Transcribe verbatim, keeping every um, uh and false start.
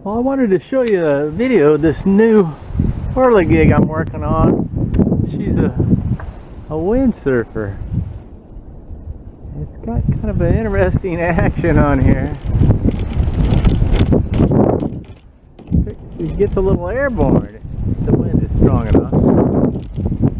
Well, I wanted to show you a video of this new whirligig I'm working on. She's a, a windsurfer. It's got kind of an interesting action on here. She gets a little airborne if the wind is strong enough.